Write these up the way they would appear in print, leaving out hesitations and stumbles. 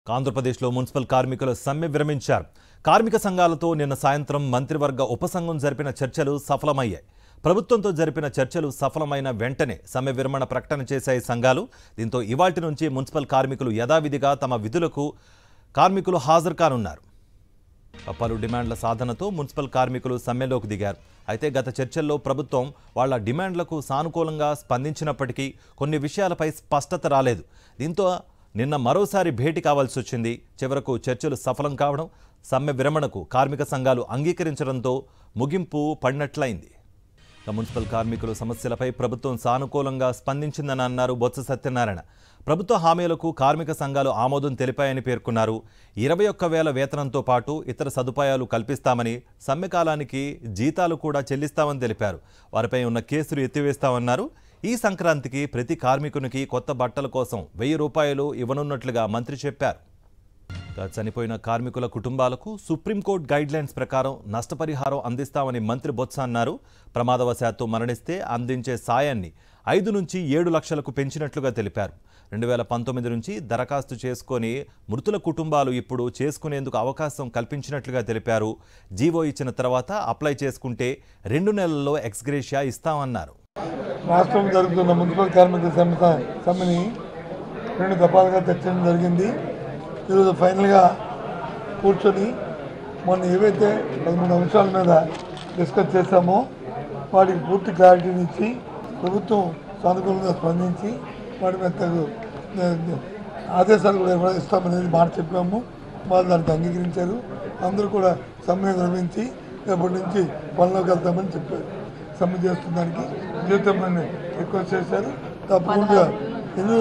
ఆంధ్రప్రదేశ్లో మున్సిపల్ కార్మికులు సమ్మె విరమించారు. కార్మిక సంఘాలతో నిన్న సాయంత్రం మంత్రివర్గ ఉపసంఘం జరిపిన చర్చలు సఫలమయ్యాయి. ప్రభుత్వంతో జరిపిన చర్చలు సఫలమైన వెంటనే సమ్మె విరమణ ప్రకటన చేశాయి సంఘాలు. దీంతో ఇవాల్టి నుంచి మున్సిపల్ కార్మికులు యథావిధిగా తమ విధులకు కార్మికులు హాజరు కానున్నారు. పలు డిమాండ్ల సాధనతో మున్సిపల్ కార్మికులు సమ్మెలోకి దిగారు. అయితే గత చర్చల్లో ప్రభుత్వం వాళ్ల డిమాండ్లకు సానుకూలంగా స్పందించినప్పటికీ కొన్ని విషయాలపై స్పష్టత రాలేదు. దీంతో నిన్న మరోసారి భేటీ కావాల్సి వచ్చింది. చివరకు చర్చలు సఫలం కావడం, సమ్మె విరమణకు కార్మిక సంఘాలు అంగీకరించడంతో ముగింపు పడినట్లయింది. మున్సిపల్ కార్మికుల సమస్యలపై ప్రభుత్వం సానుకూలంగా స్పందించిందని అన్నారు బొత్స సత్యనారాయణ. ప్రభుత్వ హామీలకు కార్మిక సంఘాలు ఆమోదం తెలిపాయని పేర్కొన్నారు. 21,000 వేతనంతో పాటు ఇతర సదుపాయాలు కల్పిస్తామని, సమ్మె కాలానికి జీతాలు కూడా చెల్లిస్తామని తెలిపారు. వారిపై ఉన్న కేసులు ఎత్తివేస్తామన్నారు. ఈ సంక్రాంతికి ప్రతి కార్మికునికి కొత్త బట్టల కోసం 1,000 రూపాయలు ఇవ్వనున్నట్లుగా మంత్రి చెప్పారు. చనిపోయిన కార్మికుల కుటుంబాలకు సుప్రీంకోర్టు గైడ్లైన్స్ ప్రకారం నష్టపరిహారం అందిస్తామని మంత్రి బొత్స అన్నారు. ప్రమాదవశాత్తు మరణిస్తే అందించే సాయాన్ని 5 నుంచి 7 లక్షలకు పెంచినట్లుగా తెలిపారు. 2019 నుంచి దరఖాస్తు చేసుకొని మృతుల కుటుంబాలు ఇప్పుడు చేసుకునేందుకు అవకాశం కల్పించినట్లుగా తెలిపారు. జీవో ఇచ్చిన తర్వాత అప్లై చేసుకుంటే 2 నెలల్లో ఎక్స్గ్రేషియా ఇస్తామన్నారు. రాష్ట్రం జరుగుతున్న మున్సిపల్ కార్మిక సమ్మెని 2 దఫాలుగా చర్చించడం జరిగింది. ఈరోజు ఫైనల్గా కూర్చొని మొన్న ఏవైతే 13 అంశాల మీద డిస్కస్ చేశామో వాటికి పూర్తి క్లారిటీని ఇచ్చి ప్రభుత్వం సానుకూలంగా స్పందించి వాటి మీద ఆదేశాలు కూడా ఇస్తామనేది మాట చెప్పాము. వాళ్ళు దానికి అంగీకరించారు. అందరూ కూడా సమ్మె విరమించి రేపటి నుంచి పనిలోకి వెళ్తామని చెప్పారు. సమ్మె చేస్తున్నదానికి జీతం రిక్వెస్ట్ చేశారు. తప్పకుండా ఎన్ని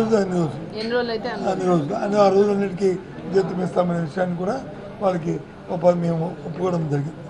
రోజులు ఆ రోజులన్నిటికీ జీతం ఇస్తామనే విషయాన్ని కూడా వాళ్ళకి మేము ఒప్పుకోవడం జరిగింది.